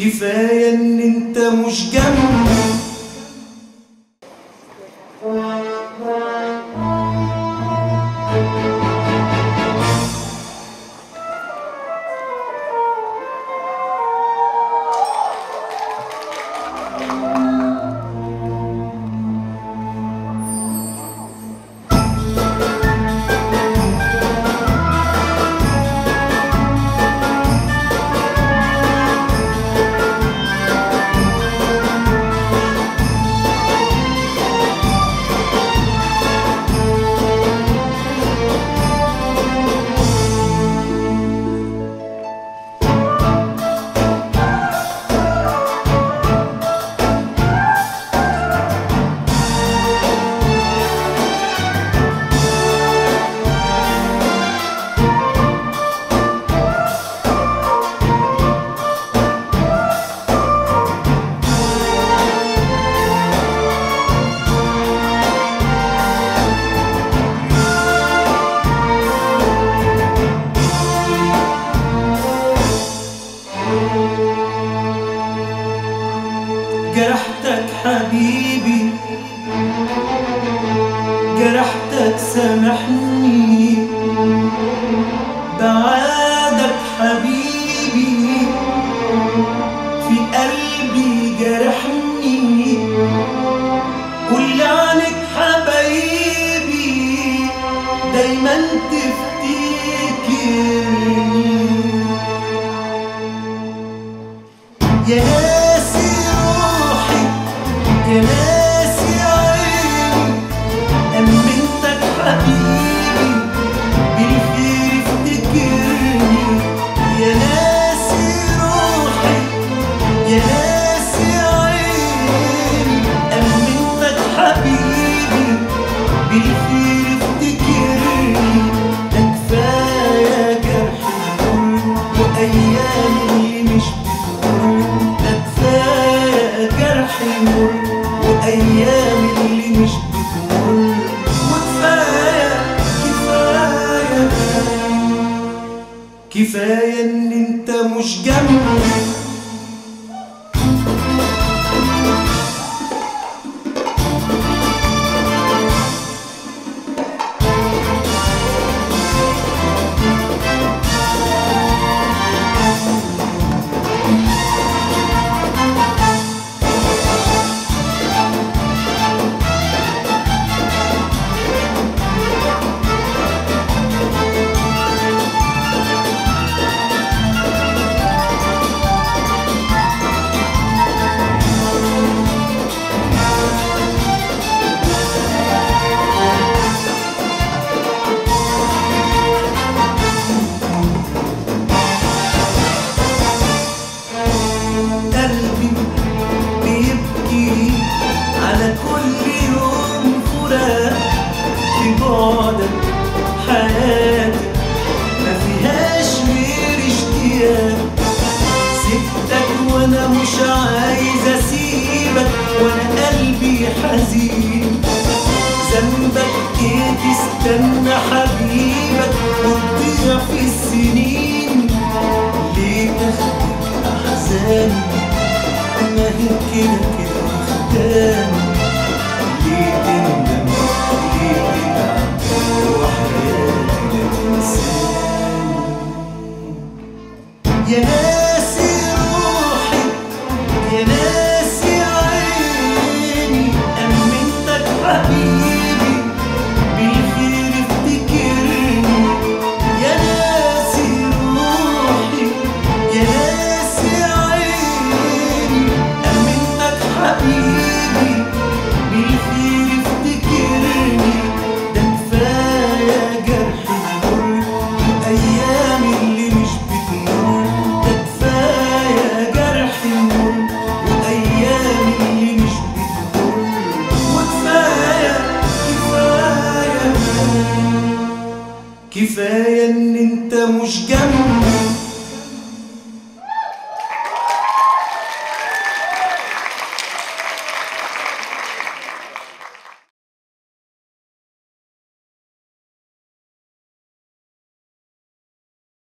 كفاية ان انت مش جنبي. جرحتك حبيبي، جرحتك سامحني، بعادك حبيبي في قلبي جرحني، كل عنك حبايبي دايما تفتكرني. يا ناسي روحي، يا ناسي عيني، أمنتك حبيبي بالخير افتكرني. يا ناسي روحي، يا ناسي عيني، أمنتك حبيبي بالخير افتكرني. ده كفاية جرح الغر وأيام اللي مش بتمر، ده كفاية جرح الغر وأيام اللي مش بتمر. وكفاية كفاية كفاية إن أنت مش جنبي. قلبي بيبكي على كل يوم فراق، في بعدك حياتي ما فيهاش غير اشتياق. سبتك وانا مش عايز اسيبك، وانا قلبي حزين. ذنبك ايه تستنى حبيبك وتضيع في السنين؟ ليه تاخد احزاني؟ ما هي كده كده واخداني.